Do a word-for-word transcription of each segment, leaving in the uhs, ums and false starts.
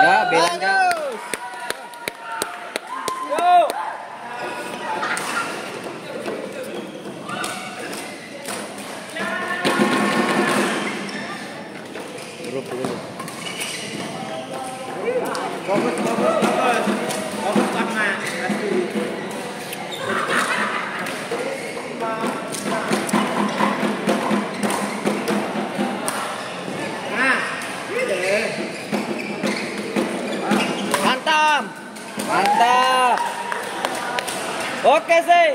Ya, bilang ya. Grup dulu. Bagus, bagus, bagus. Bagus banget. Nah, ini. Mantap. Mantap. Oke sih.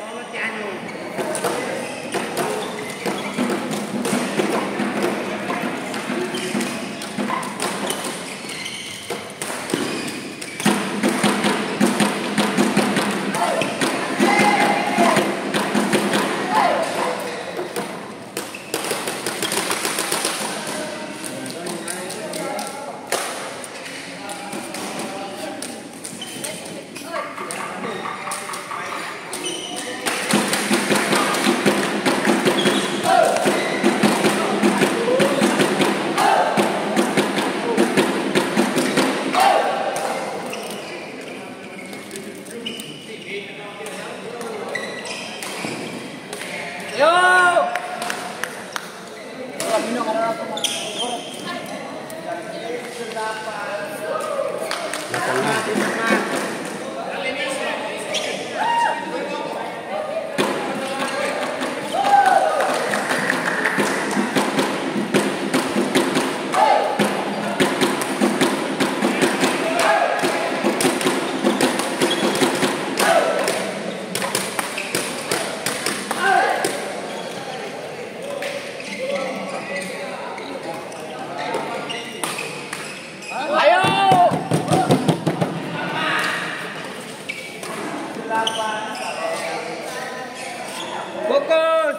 Fokus.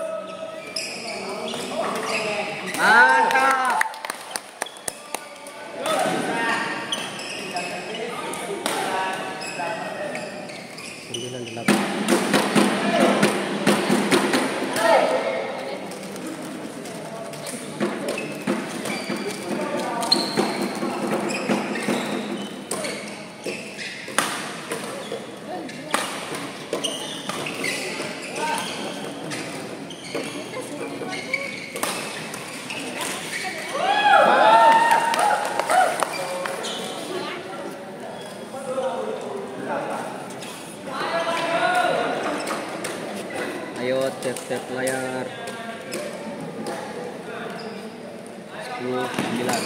Mantap. Sembilan delapan. Ayo tap-tap layar. Sepuluh sembilan.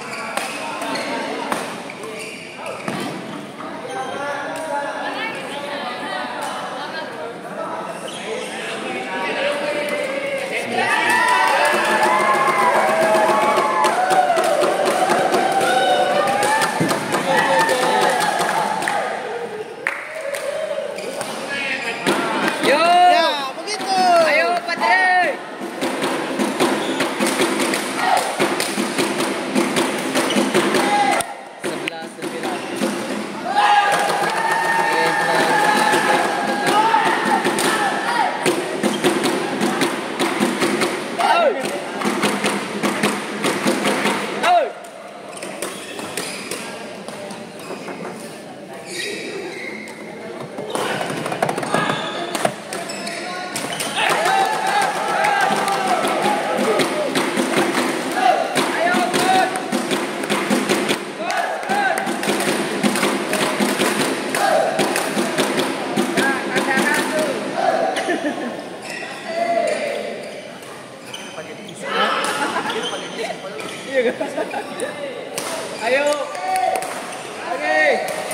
Ayo. Oke.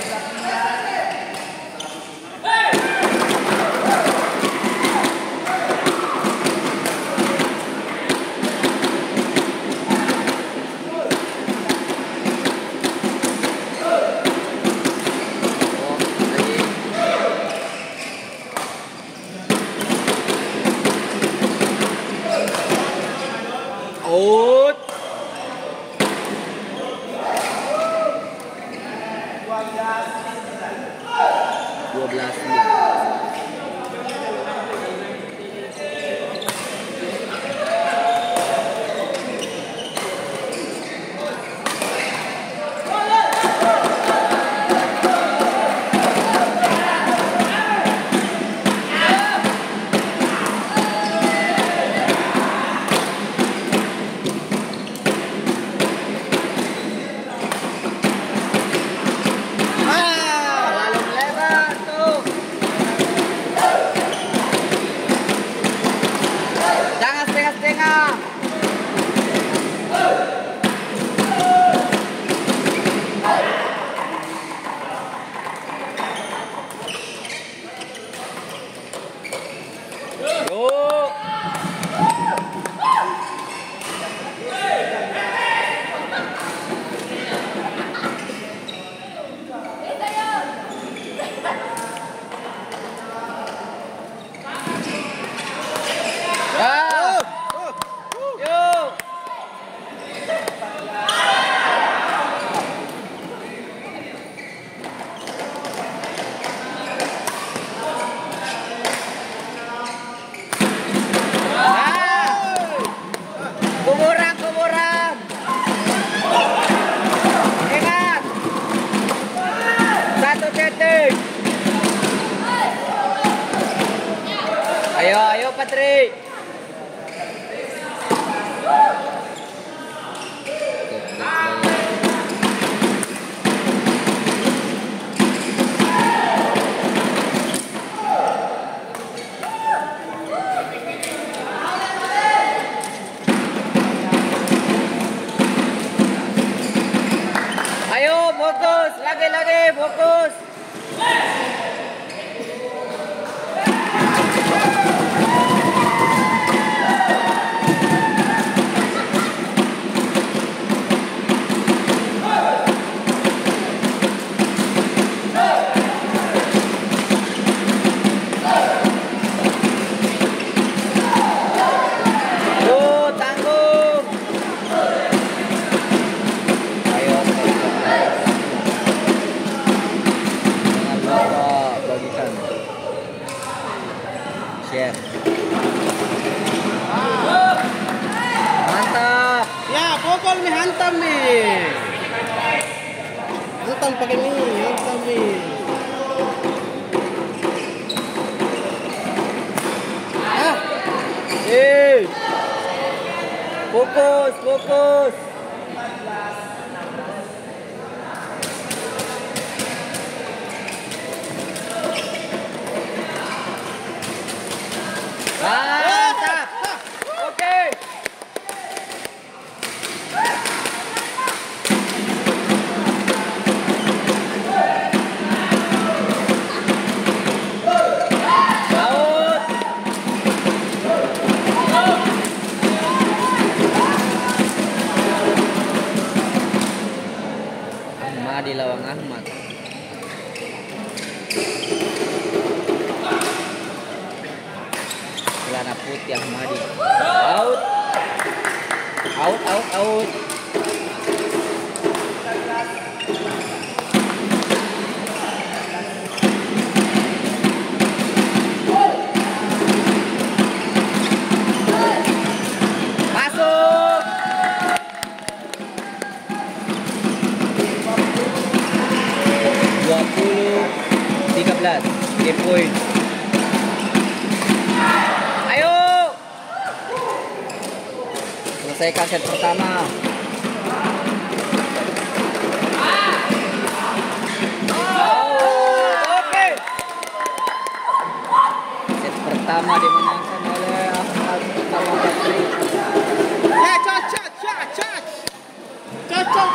Out. dua belas fokus, lagi lagi fokus. Share. Mantap. Ya, pukul nih, hantam nih. Hantam pakai nih, hantam nih. Ah. Eh. Fokus, fokus. Mantap. Oke. Out. Ahmadi lawan Ahmad. Celana putih Ahmadi. Out. Out, out, out. Masuk. dua puluh tiga belas. tiga poin. Ayo. Selesaikan set pertama. Oke. Set pertama dimenangkan oleh Ahmad Utama Bakri. Ya, cat, cat, cat, cat. Cat, cat.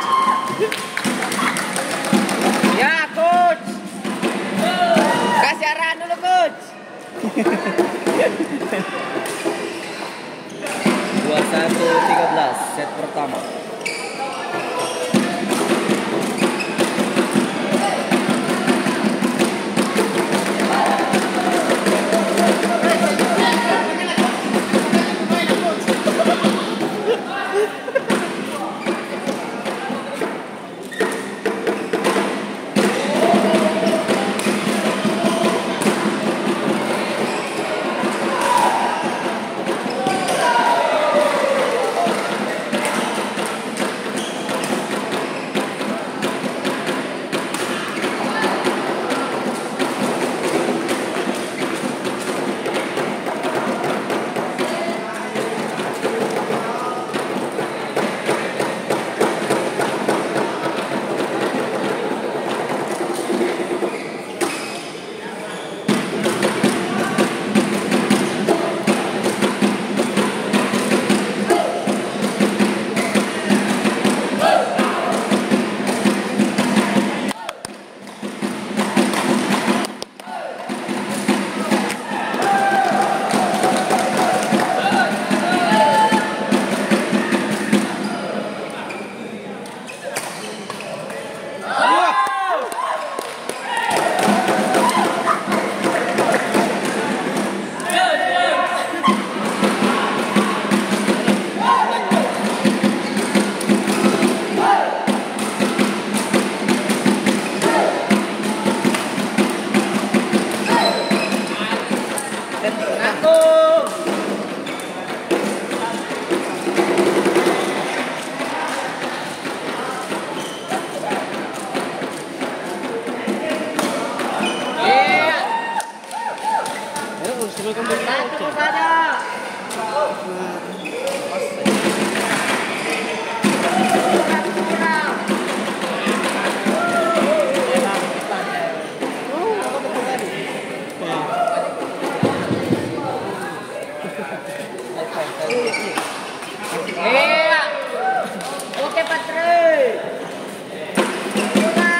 Ya, coach. Kasih arahan dulu, coach. dua puluh satu tiga belas set pertama. Iya. Oke, Patri.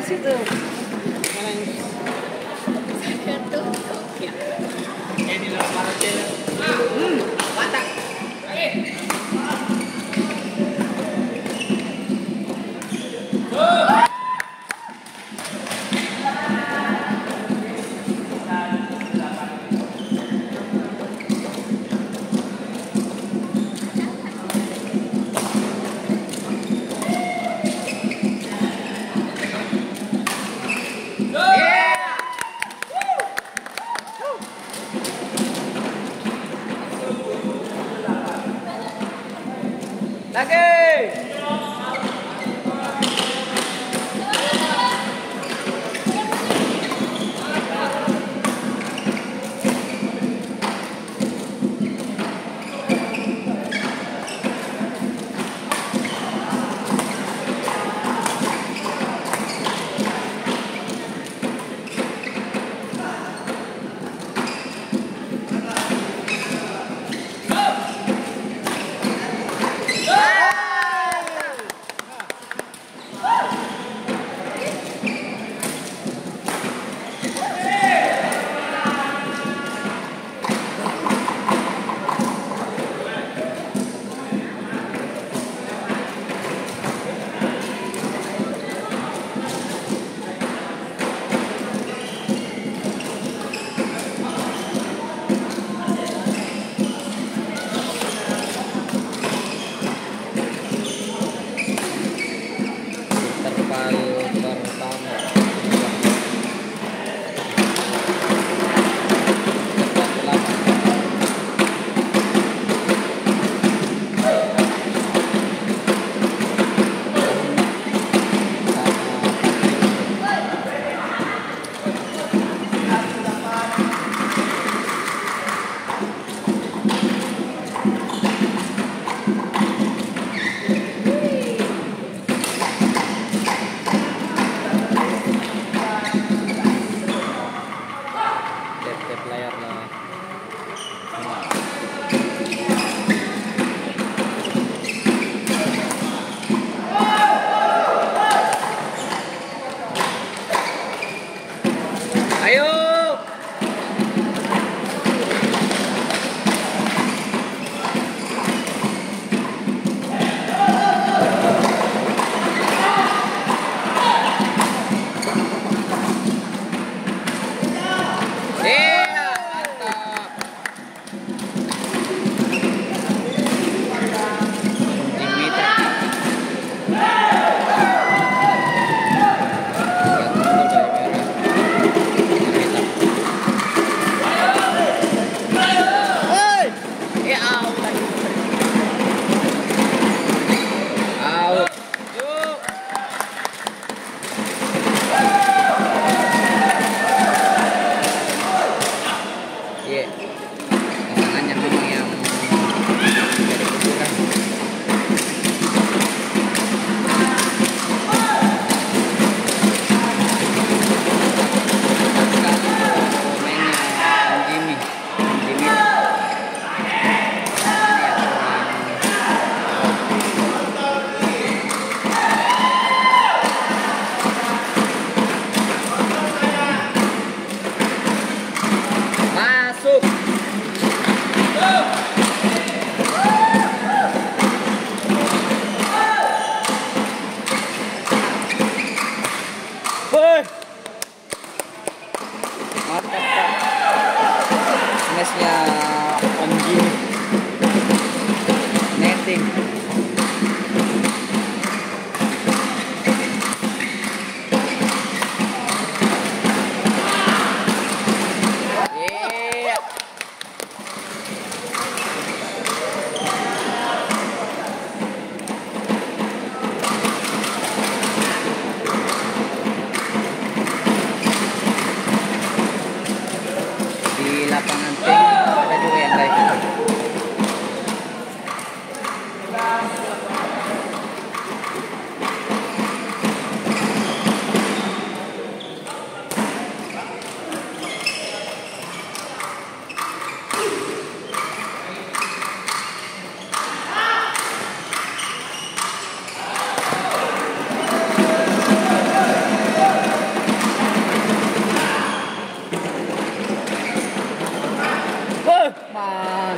situ. Mana yang ini lah para cewek. Hmm, watak. Lagi.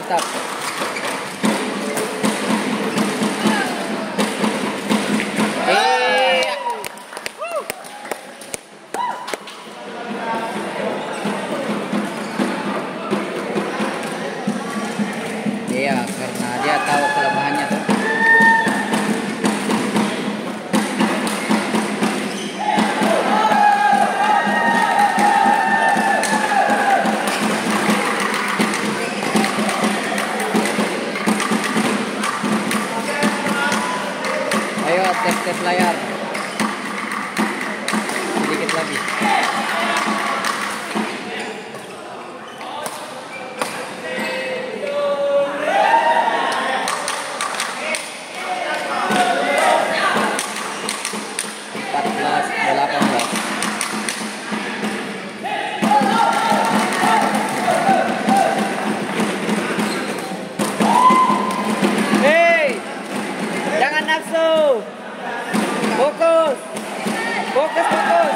mantap. Iya. Iya, karena dia tahu kelemahannya tuh. Ayo tes-tes layar. Sedikit lagi. empat belas, delapan belas. Hei, jangan nafsu. Fokus, fokus, fokus.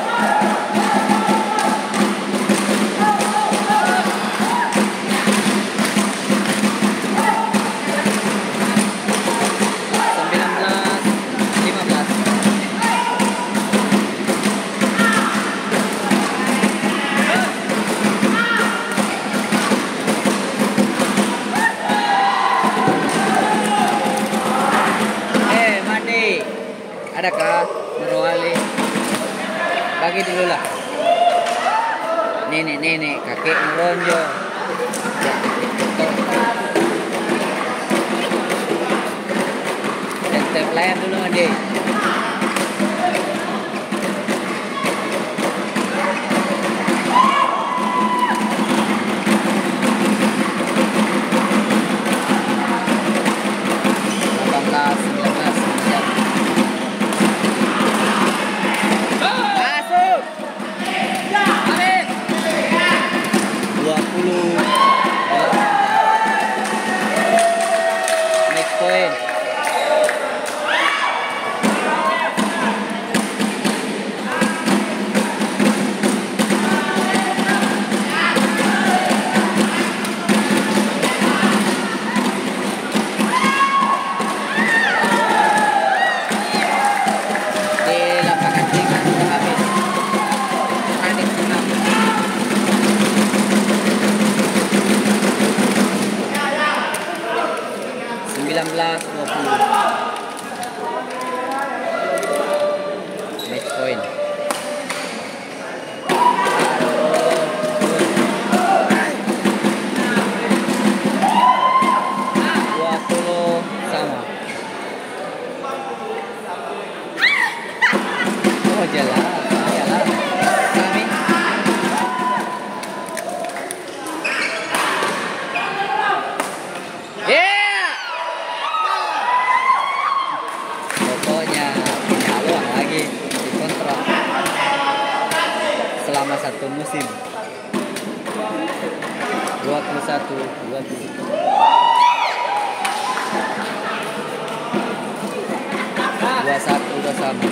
sembilan belas, lima belas. Eh, mandi. Adakah Nurul Ali? Bagi dulu lah. Nenek nenek kakek meronjo. Tes layar dulu adik. delapan belas, sembilan belas. Masuk. Habis. dua puluh. Next point. Di lapangan ringan sudah habis. Tanding senang. sembilan belas, dua puluh. Match point. dua puluh sama. Oh jelas, iyalah. Kami yeah! Pokoknya punya uang lagi dikontrak selama satu musim. dua puluh satu, dua puluh. dua satu udah sama.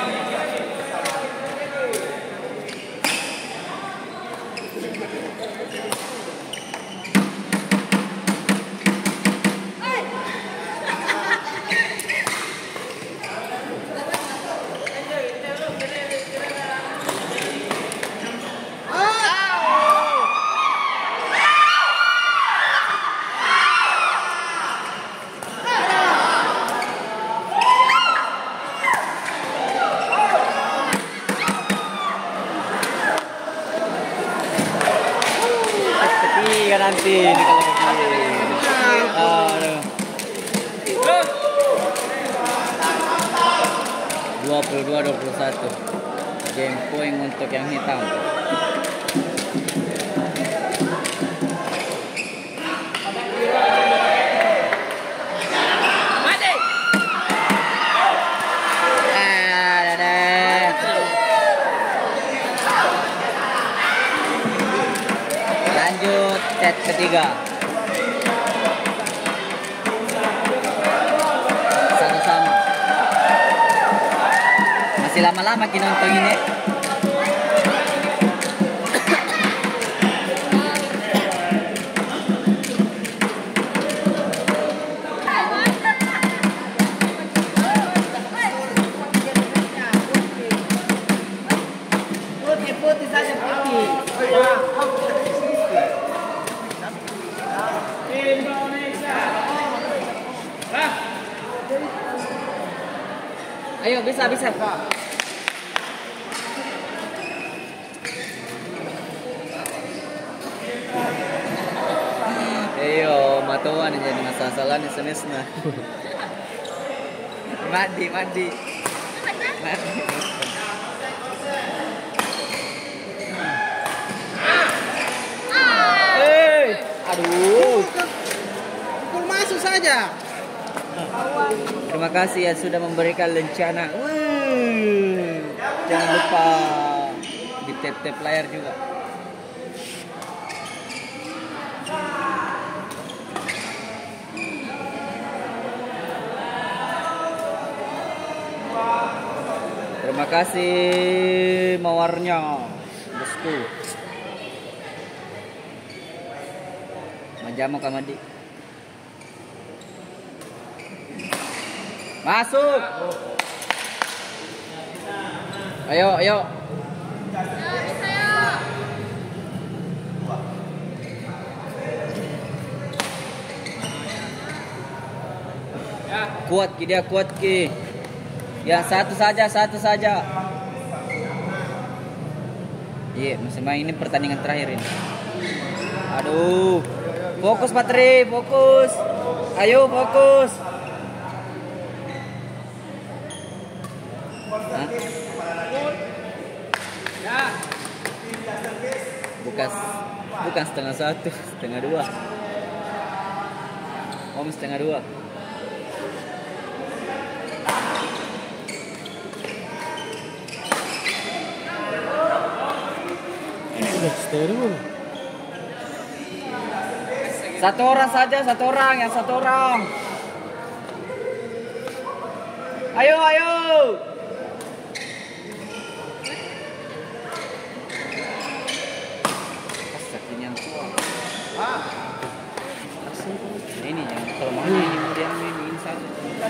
Ketiga nanti ini kalau begini. Aduh. dua puluh dua, dua puluh satu. Game point untuk yang hitam. Lanjut set ketiga. Sama-sama. Masih lama-lama kita nonton ini. Indonesia. Hah? Ayo, bisa, bisa. Ayo, matuan jadi masalah nih senesna. Mandi, mandi. Mandi. Hei, aduh. Pukul masuk saja. Terima kasih ya sudah memberikan lencana. Wuh. Jangan lupa di tap-tap layar juga. Terima kasih mawarnya, bosku. Majamu kamadi. Masuk. Ayo, ayo. Kuat ki dia, kuat ki. Ya satu saja, satu saja. Iya, masih main ini pertandingan terakhir ini. Aduh. Fokus Patri, fokus. Ayo fokus. Hah? Bukan, bukan setengah satu, setengah dua. Om setengah dua. Satu orang saja, satu orang, yang satu orang. Ayo, ayo. Sakinya tua. Ah. Ini yang kalau mau ini kemudian ini satu.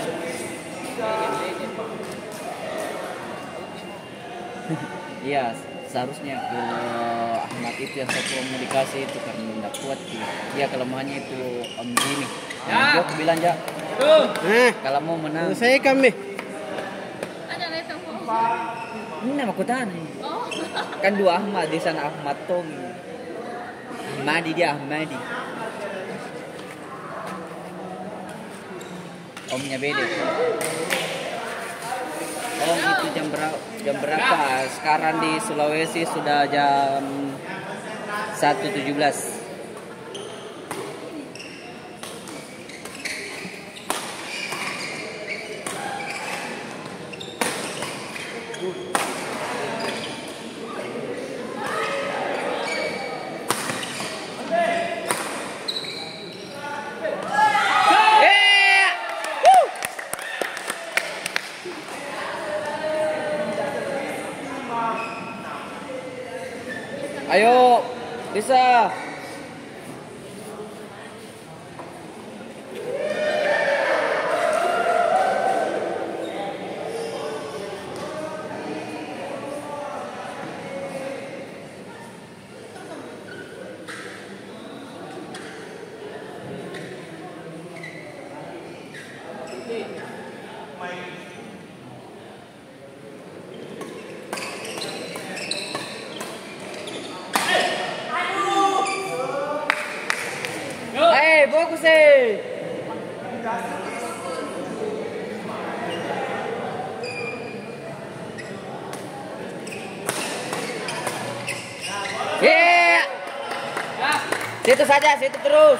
Iya. Seharusnya ke Ahmad itu yang satu mau dikasih itu karena tidak kuat dia kelemahannya itu Om Jimmy. Ya. Jok bilang aja. Tuh. Eh. Kalau mau menang. Saya kami. Ada letang po. Ini nama kota nih. Oh. Kan dua Ahmad di sana Ahmad Tommy. Ahmadi dia Ahmadi. Omnya beda. Oh itu jam berapa? Jam berapa? Sekarang di Sulawesi sudah jam satu tujuh belas. Ayo, bisa. Fokus eh. Yeah. Situ saja, situ terus.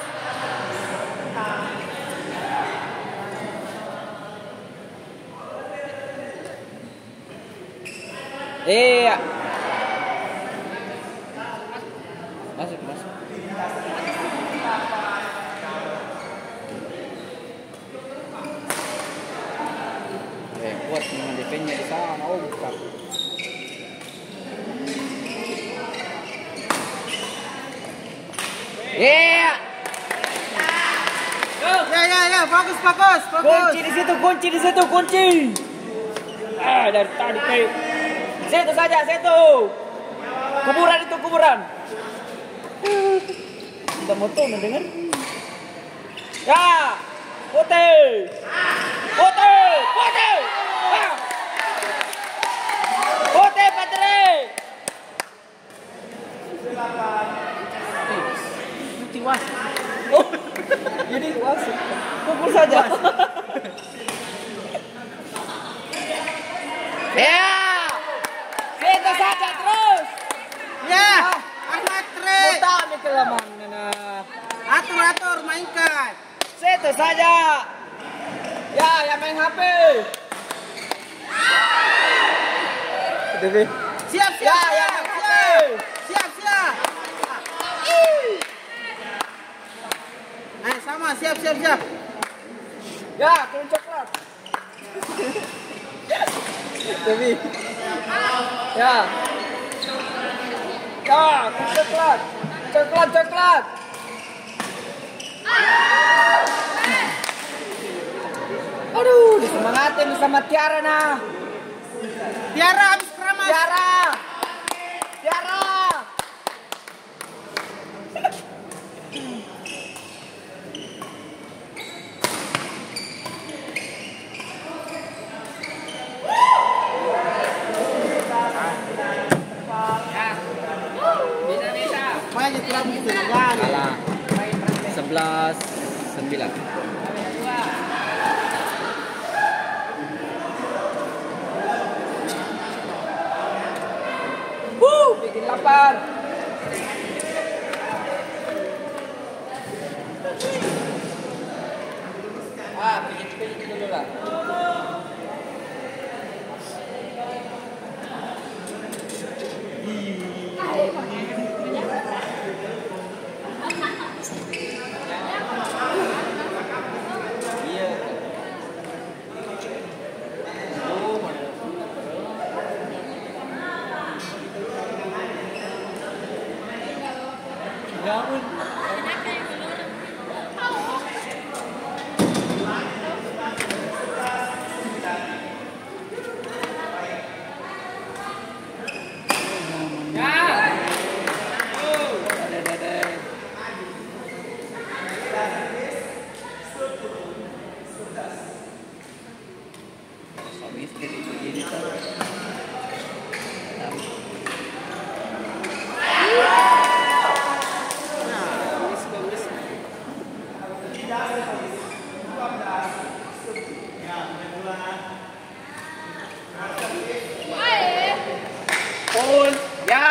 Iya. Masuk, masuk. Eh, kuat dengan defense-nya di sana. Oh, bukan. Iya. Ya, ya, ya, fokus, fokus, fokus. Kunci di situ, kunci di situ, kunci. Ah, dari tadi kayak situ saja, situ. Kuburan itu kuburan. Kita moto mendengar. Ya, putih, putih, putih, ah. Putih Patri. Nanti wasit. Oh, jadi wasit. Pukul saja. Ya, kita saja terus. Ya, Ahmad Tre. Muta nih kelamaan nana. Atur atur mainkan. Situ saja. Ya, yang main H P. Devi. Siap siap. Ya, siap, yang main H P. Siap siap. Nah, sama siap siap siap. Ya, turun coklat. Devi. Ya. Ya, turun coklat. Coklat, coklat. Aduh, disemangatin sama Tiara nah. Tiara habis keramas. Tiara. Tiara. Banyak kurang gitu ya. Kalah. sebelas sembilan. Wuh, bikin lapar. Ah, pijit-pijit dulu lah. Pun, ya.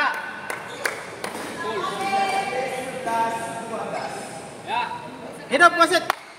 Hidup wasit.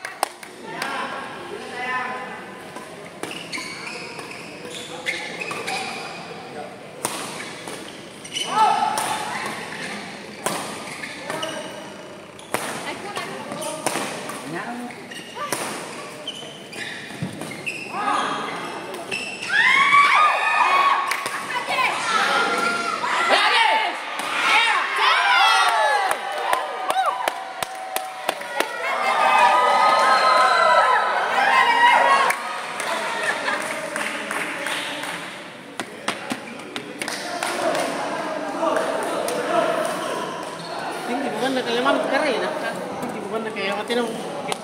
Tinggi bukan nak kayak mana sekarang ya? Tinggi bukan nak kayak mati dong.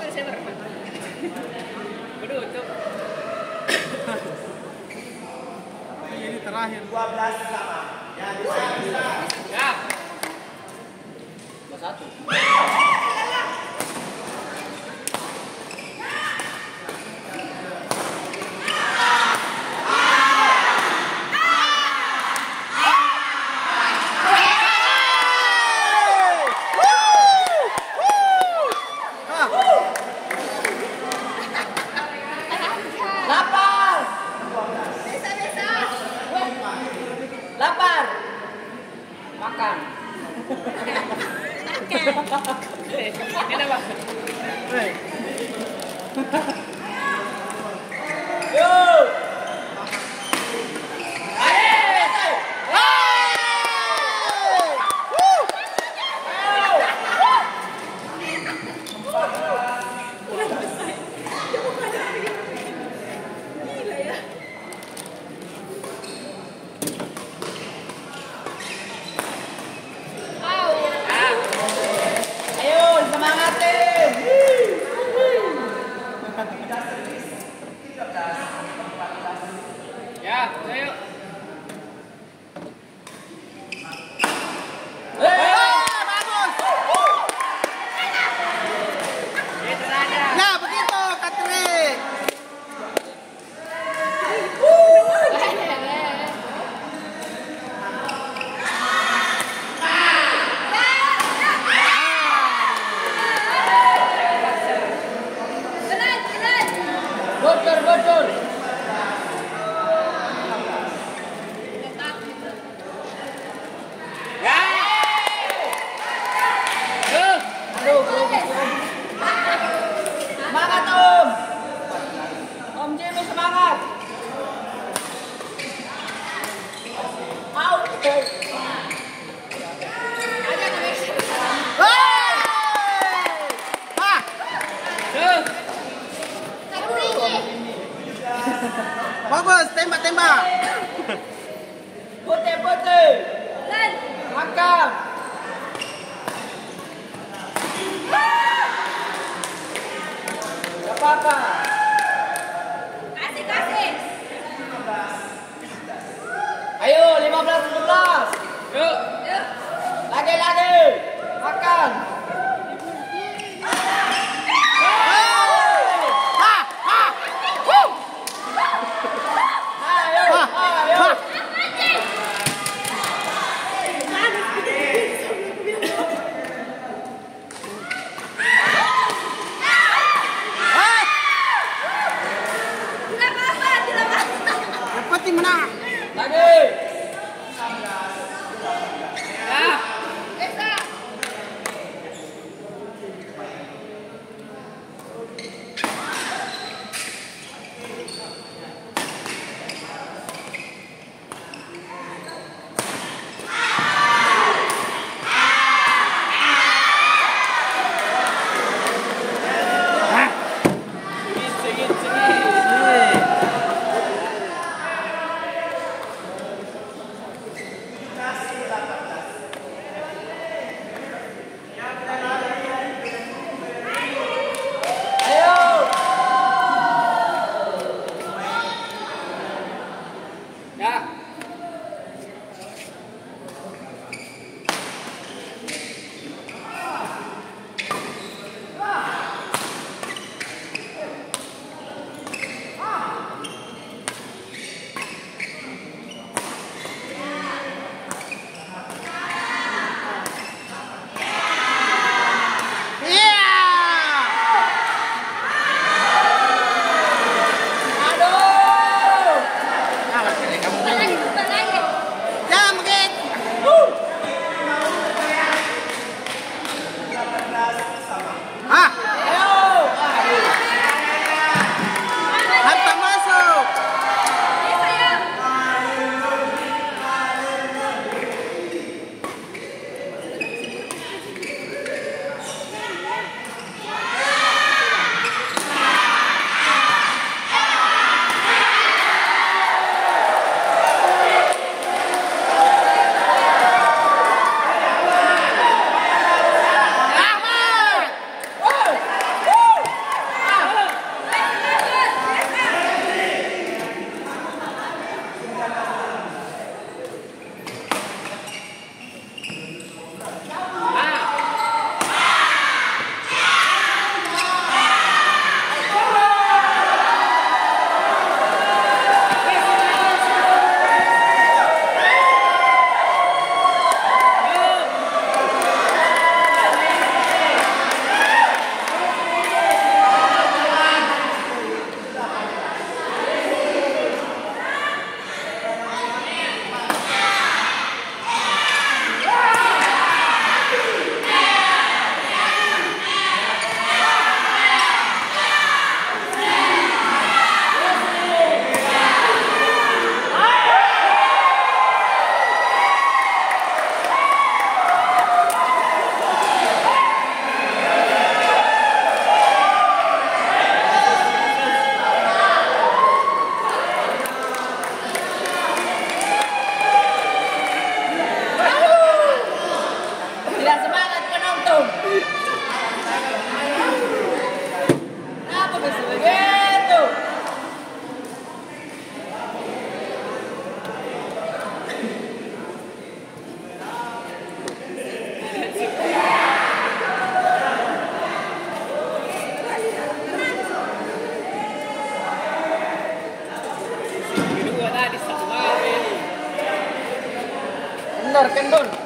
Ini terakhir. dua belas sama. Ya, Ya. Satu. Lapar. Bisa-bisa. Lapar. Makan. Ini apa? Yo. Wow. Aduh, semangat Om. Om Jimmy semangat. Out. Bagus, tembak-tembak. Putih-putih. Makan. Gak apa-apa. Kasih, kasih. Ayo, lima belas tujuh belas. Yuk. Yuk. Lagi, lagi. Makan. Tidak apa-apa, tidak apa-apa. Yang penting menang. Lagi. Ya. Bisa. Ya. Iya. Aduh. Nah, masih kamu Bukan lagi, bukan lagi. jangan begitu. Ah, Ayo. hantam masuk. Bisa ya. Tidak semangat penonton. Kenapa bisa begitu? Benar, kendor.